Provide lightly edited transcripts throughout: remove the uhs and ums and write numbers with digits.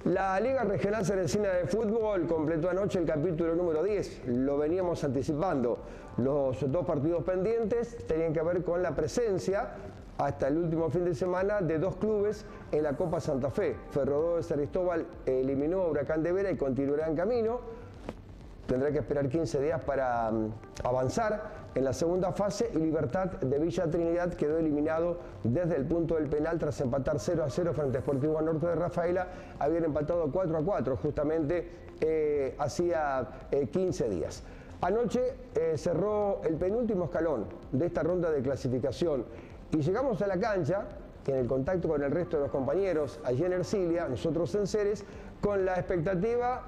La Liga Regional Ceresina de Fútbol completó anoche el capítulo número 10, lo veníamos anticipando. Los dos partidos pendientes tenían que ver con la presencia hasta el último fin de semana de dos clubes en la Copa Santa Fe. Ferrodó de San Cristóbal eliminó a Huracán de Vera y continuará en camino. Tendrá que esperar 15 días para avanzar en la segunda fase, y Libertad de Villa Trinidad quedó eliminado desde el punto del penal tras empatar 0-0 frente a Sportivo Norte de Rafaela. Habían empatado 4-4 justamente hacía 15 días. Anoche cerró el penúltimo escalón de esta ronda de clasificación y llegamos a la cancha, en el contacto con el resto de los compañeros allí en Ercilia, nosotros en Ceres, con la expectativa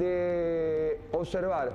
de observar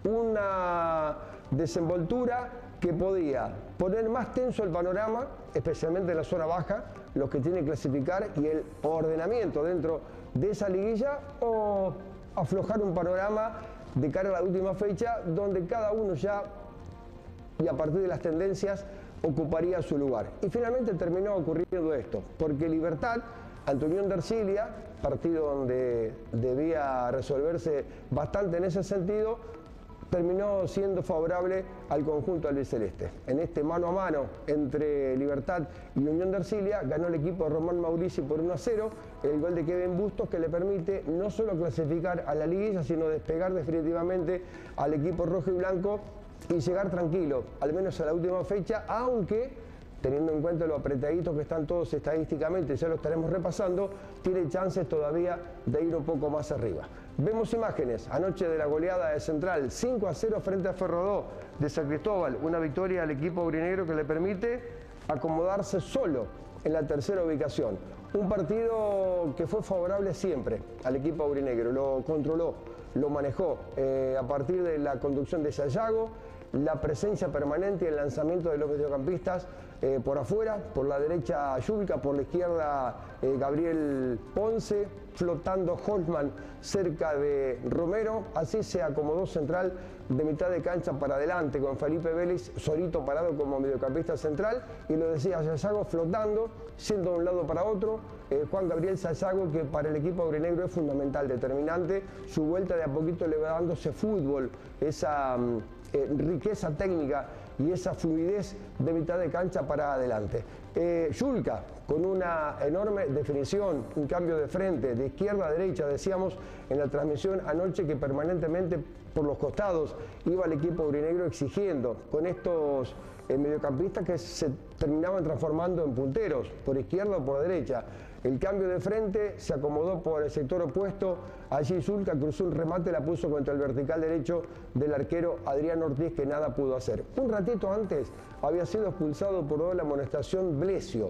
una desenvoltura que podía poner más tenso el panorama, especialmente en la zona baja, los que tienen que clasificar y el ordenamiento dentro de esa liguilla, o aflojar un panorama de cara a la última fecha donde cada uno ya, y a partir de las tendencias, ocuparía su lugar. Y finalmente terminó ocurriendo esto, porque Libertad ante Unión de Ercilia, partido donde debía resolverse bastante en ese sentido, terminó siendo favorable al conjunto albiceleste. En este mano a mano entre Libertad y Unión de Ercilia ganó el equipo de Román Maurici por 1-0, el gol de Kevin Bustos, que le permite no solo clasificar a la liguilla, sino despegar definitivamente al equipo rojo y blanco y llegar tranquilo, al menos a la última fecha, aunque teniendo en cuenta lo apretaditos que están todos estadísticamente, ya lo estaremos repasando, tiene chances todavía de ir un poco más arriba. Vemos imágenes anoche de la goleada de Central, 5-0 frente a Ferrodó de San Cristóbal, una victoria al equipo aurinegro que le permite acomodarse solo en la tercera ubicación. Un partido que fue favorable siempre al equipo aurinegro, lo controló, lo manejó a partir de la conducción de Sayago, la presencia permanente y el lanzamiento de los mediocampistas por afuera, por la derecha Yulka, por la izquierda Gabriel Ponce, flotando Holtman cerca de Romero. Así se acomodó Central de mitad de cancha para adelante, con Felipe Vélez solito parado como mediocampista central, y lo decía Sayago flotando, siendo de un lado para otro. Juan Gabriel Sayago, que para el equipo aurinegro es fundamental, determinante, su vuelta de a poquito le va dándose fútbol, esa riqueza técnica y esa fluidez de mitad de cancha para adelante. Yulka, con una enorme definición, un cambio de frente, de izquierda a derecha, decíamos en la transmisión anoche que permanentemente por los costados iba el equipo aurinegro exigiendo con estos mediocampistas que se terminaban transformando en punteros, por izquierda o por derecha. El cambio de frente se acomodó por el sector opuesto. Allí Yulka cruzó un remate, la puso contra el vertical derecho del arquero Adrián Ortiz, que nada pudo hacer. Un ratito antes había sido expulsado por doble amonestación Blesio.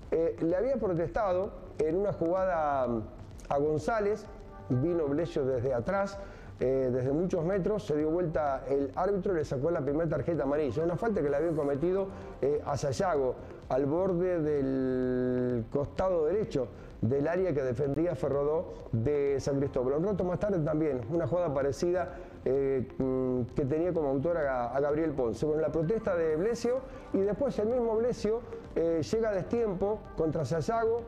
Le había protestado en una jugada a González, vino Blesio desde atrás, desde muchos metros, se dio vuelta el árbitro y le sacó la primera tarjeta amarilla. Una falta que le habían cometido a Sayago, al borde del costado derecho del área que defendía Ferrodó de San Cristóbal. Un rato más tarde también, una jugada parecida que tenía como autor a Gabriel Ponce. Bueno, la protesta de Blesio, y después el mismo Blesio llega a destiempo contra Sayago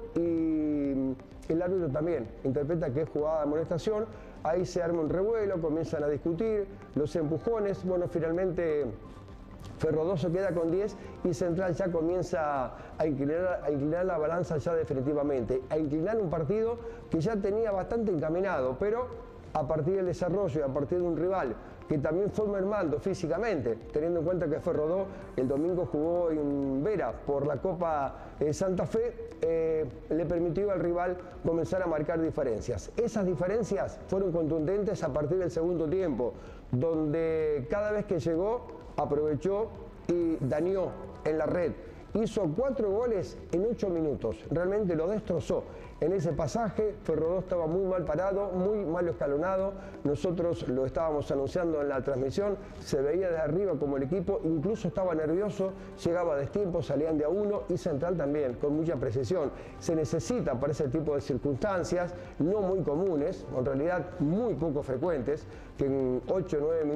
y el árbitro también interpreta que es jugada de amonestación. Ahí se arma un revuelo, comienzan a discutir, los empujones. Bueno, finalmente Ferrodó se queda con 10 y Central ya comienza a inclinar la balanza ya definitivamente, a inclinar un partido que ya tenía bastante encaminado, pero a partir del desarrollo y a partir de un rival que también fue mermando físicamente, teniendo en cuenta que Ferrodó el domingo jugó en Vera por la Copa Santa Fe, le permitió al rival comenzar a marcar diferencias. Esas diferencias fueron contundentes a partir del segundo tiempo, donde cada vez que llegó aprovechó y dañó en la red. Hizo 4 goles en 8 minutos, realmente lo destrozó. En ese pasaje Ferrodó estaba muy mal parado, muy mal escalonado. Nosotros lo estábamos anunciando en la transmisión, se veía de arriba como el equipo incluso estaba nervioso, llegaba a destiempo, salían de a uno, y Central también, con mucha precisión. Se necesita para ese tipo de circunstancias, no muy comunes, en realidad muy poco frecuentes, que en 8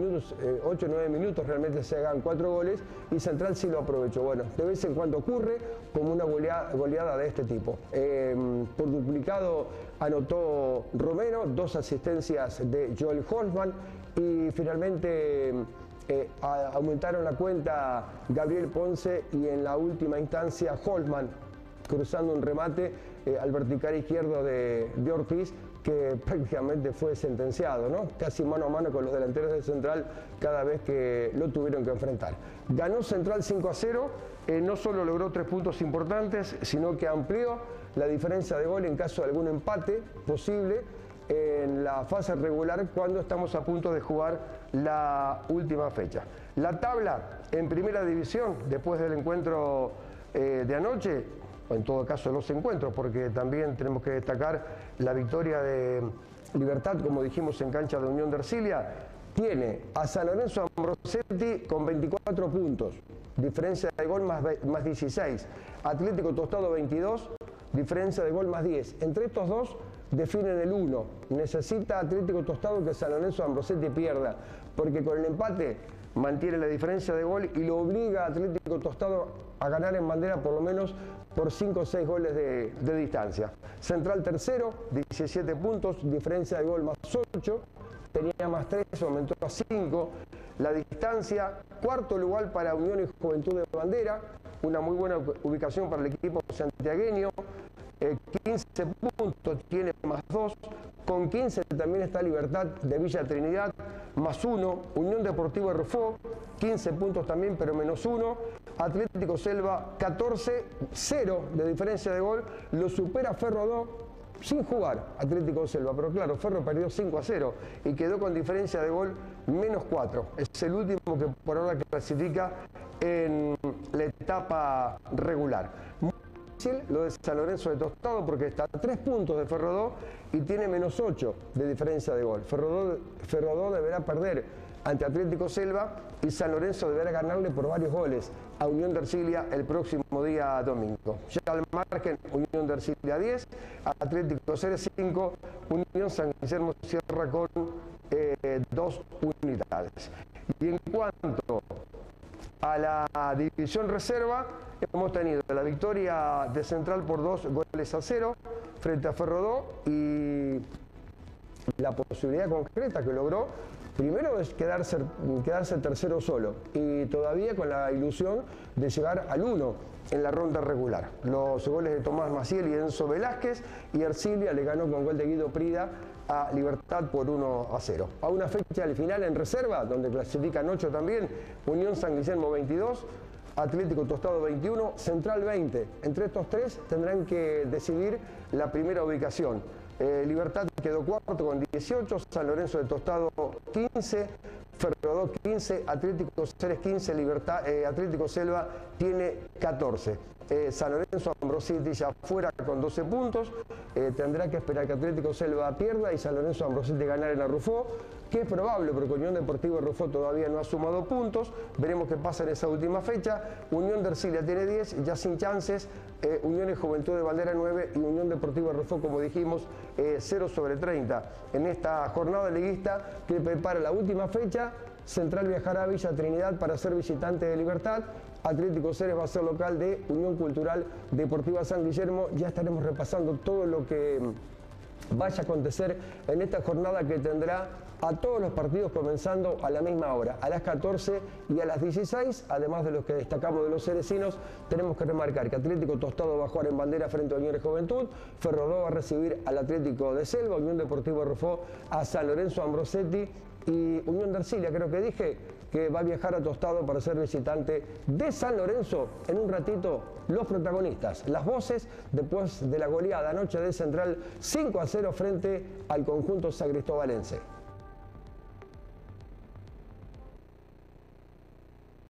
o 9 minutos realmente se hagan 4 goles, y Central sí lo aprovechó. Bueno, de vez en cuando ocurre como una goleada de este tipo. Por duplicado anotó Romero, 2 asistencias de Joel Holtmann y finalmente aumentaron la cuenta Gabriel Ponce y en la última instancia Holtmann cruzando un remate al vertical izquierdo de Ortiz, que prácticamente fue sentenciado, ¿no? Casi mano a mano con los delanteros de Central cada vez que lo tuvieron que enfrentar. Ganó Central 5-0, no solo logró 3 puntos importantes, sino que amplió la diferencia de gol en caso de algún empate posible en la fase regular cuando estamos a punto de jugar la última fecha. La tabla en primera división, después del encuentro de anoche, o en todo caso los encuentros, porque también tenemos que destacar la victoria de Libertad, como dijimos, en cancha de Unión de Ercilia, tiene a San Lorenzo Ambrosetti con 24 puntos, diferencia de gol más 16, Atlético Tostado 22, diferencia de gol más 10. Entre estos dos definen el 1. Necesita Atlético Tostado que San Lorenzo Ambrosetti pierda, porque con el empate mantiene la diferencia de gol y lo obliga a Atlético Tostado a ganar en bandera por lo menos por 5 o 6 goles de distancia. Central tercero, 17 puntos, diferencia de gol más 8, tenía más 3, aumentó a 5. La distancia, cuarto lugar para Unión y Juventud de Bandera, una muy buena ubicación para el equipo santiagueño. 15 puntos, tiene más 2, con 15 también está Libertad de Villa Trinidad, más 1, Unión Deportiva Rufó, 15 puntos también, pero menos 1, Atlético Selva, 14, 0 de diferencia de gol, lo supera Ferro 2, sin jugar Atlético Selva, pero claro, Ferro perdió 5-0 y quedó con diferencia de gol menos 4, es el último que por ahora clasifica en la etapa regular. Lo de San Lorenzo de Tostado porque está a 3 puntos de Ferro 2 y tiene menos 8 de diferencia de gol. Ferro 2 deberá perder ante Atlético Selva y San Lorenzo deberá ganarle por varios goles a Unión de Ercilia el próximo día domingo. Ya al margen, Unión de Ercilia 10, Atlético Selva 5, Unión San Guillermo cierra con 2 unidades. Y en cuanto a la división reserva, hemos tenido la victoria de Central por 2-0 frente a Ferro 2 y la posibilidad concreta que logró, primero es quedarse tercero solo y todavía con la ilusión de llegar al 1 en la ronda regular. Los goles de Tomás Maciel y Enzo Velázquez y Ercilia le ganó con gol de Guido Prida a Libertad por 1-0. A una fecha al final en reserva, donde clasifican 8 también, Unión San Guillermo 22, Atlético Tostado 21, Central 20. Entre estos 3 tendrán que decidir la primera ubicación. Libertad quedó cuarto con 18, San Lorenzo de Tostado 15, Ferro 2 15, Atlético Ceres 15, Atlético Selva tiene 14. San Lorenzo Ambrosetti ya fuera con 12 puntos, tendrá que esperar que Atlético Selva pierda y San Lorenzo Ambrosetti ganar en la Rufó, que es probable porque Unión Deportiva Rufó todavía no ha sumado puntos, veremos qué pasa en esa última fecha. Unión de Ercilia tiene 10, ya sin chances, Unión y Juventud de Bandera 9 y Unión Deportiva Rufó, como dijimos, 0/30. En esta jornada liguista que prepara la última fecha, Central viajará a Villa Trinidad para ser visitante de Libertad, Atlético Ceres va a ser local de Unión Cultural Deportiva San Guillermo. Ya estaremos repasando todo lo que vaya a acontecer en esta jornada que tendrá a todos los partidos comenzando a la misma hora, a las 14 y a las 16, además de los que destacamos de los cerecinos. Tenemos que remarcar que Atlético Tostado va a jugar en bandera frente a Unión de Juventud, Ferro 2 va a recibir al Atlético de Selva, Unión Deportiva Rufó a San Lorenzo Ambrosetti y Unión de Ercilia, creo que dije, que va a viajar a Tostado para ser visitante de San Lorenzo. En un ratito, los protagonistas, las voces después de la goleada anoche de Central 5-0 frente al conjunto san cristobalense.